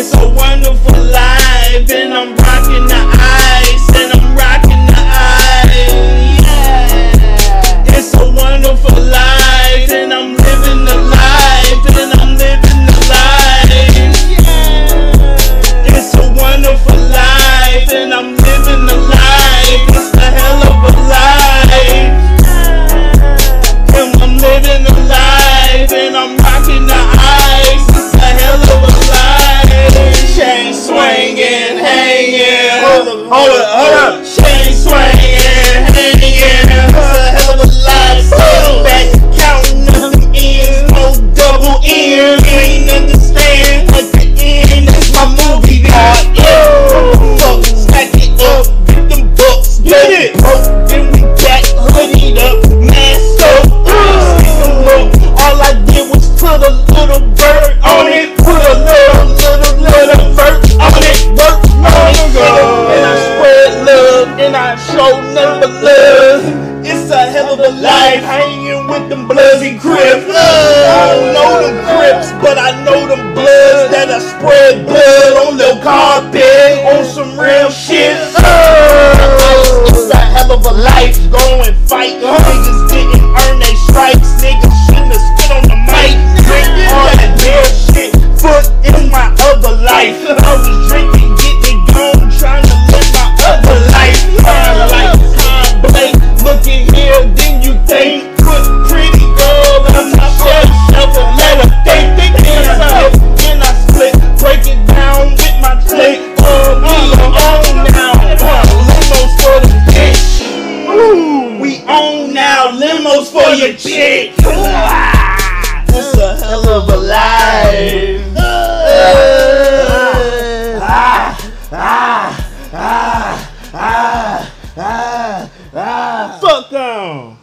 It's a wonderful life, and I'm rocking the ice, and I'm rocking the ice. Yeah. It's a wonderful life, and I'm living the life, and I'm living the life. Yeah. It's a wonderful life, and I'm living the life. It's a hell of a life. And I'm living the life, and I'm rocking the ice. It's a hell of a life. Chain swinging, hanging. Hold up. Chain swinging, hanging. It's a hell of a life. Sitting back, counting up them ends, no double ends. You ain't understand at the end. That's my movie part. Fuck, stack it up, get them books, get it. Then we back, hoodied up, masked up. Stick them up. All I did was put a little bird on it, put a little vert on it, work on it. And I spread love, and I show number love. It's a hell of a life, hanging with them bloody Crips. I don't know them Crips, but I know them Bloods that'll spread blood on the carpet, on some real shit. It's a hell of a life, go and fight. Niggas didn't earn they stripes, niggas shouldn't have spit on the mic. Drink all that real shit, put in my other life. I was drinking, getting it gone, trying to live my other life. Time Blake, looking here, then you think. Put pretty girl on my shelf and let her think. Then I split, break it down with my click. We own now, limos for the bitch. We own now, limos for your chick. It's a hell of a life. Fuck on.